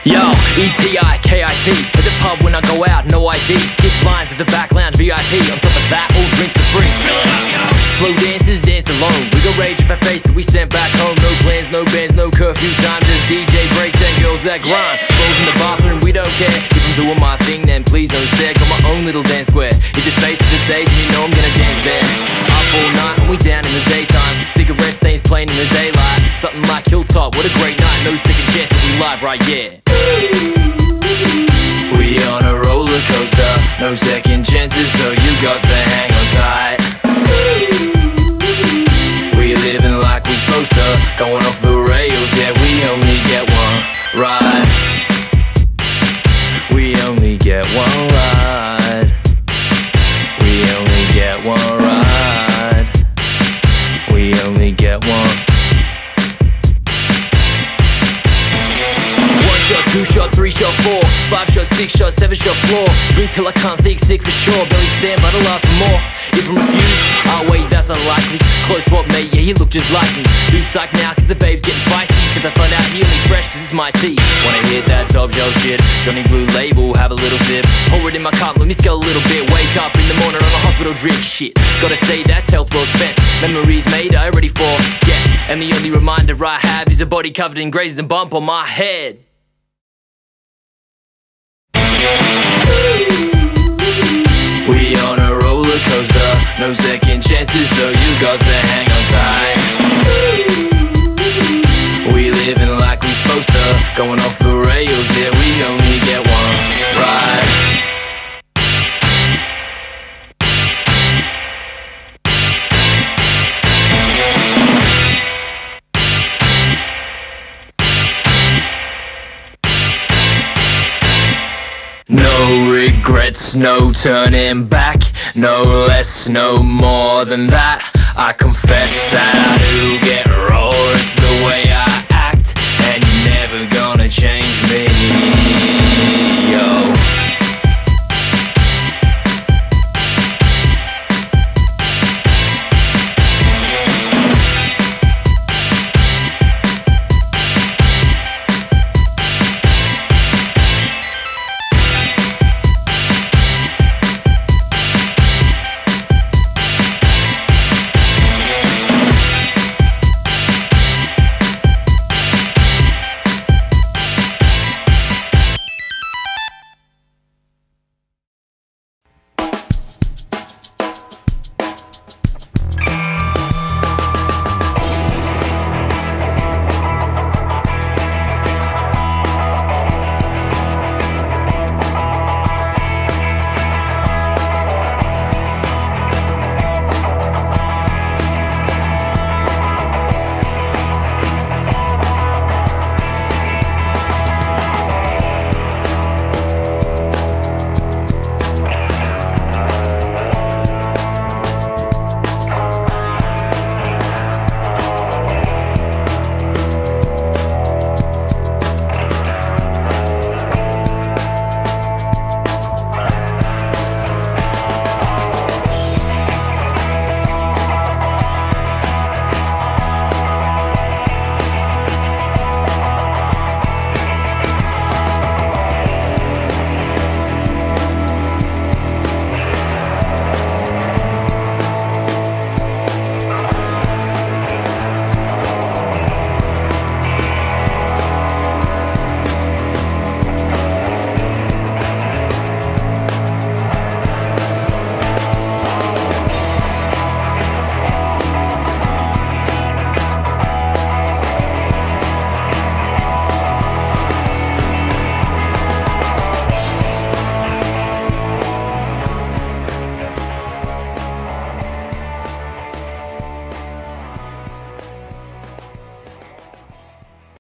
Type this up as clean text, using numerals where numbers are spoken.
Yo, E-T-I-K-I-T. At the pub when I go out, no ID. Skip lines at the back lounge, VIP. On top of that, all drinks are free. Fill it up, yo. Slow dancers dance alone. We go rage if I face that we sent back home. No plans, no bands, no curfew time. Just DJ breaks and girls that grind. Clothes in the bathroom, we don't care. If I'm doing my thing, then please don't stare. Got my own little dance square. If it's face to the stage, and you know I'm gonna dance there. Up all night and we down in the daytime. Cigarette stains playing in the daylight. Something like Hilltop, what a great night. No second chance, but we live right, yeah. We on a roller coaster, no second chances, so you got to hang on tight. We living like we supposed to, going off the rails, yeah, we only get one ride. We only get one ride. We only get one ride. We only get one. Two shot, three shot, four, 5 shot, 6 shot, 7 shot floor. Drink till I can't think, sick for sure. Belly stand by the last for more. If I'm refused, oh wait, that's unlikely. Close swap mate, yeah, he look just like me. Dude psych now cause the babe's getting feisty. Till I find out he only fresh cause it's my tea. Wanna hit that top shelf shit, Johnny Blue Label, have a little sip. Pour it in my cup, let me scale a little bit. Wake up in the morning on a hospital drip, shit. Gotta say that's health well spent. Memories made, I already forget. And the only reminder I have is a body covered in grazes and bump on my head. We on a roller coaster, no second chances, so you got to hang on tight. We living like we supposed to, going off the rails, yeah, we only get one ride. No regrets, no turning back. No less, no more than that. I confess that I do get raw, it's the way I act. And you're never gonna change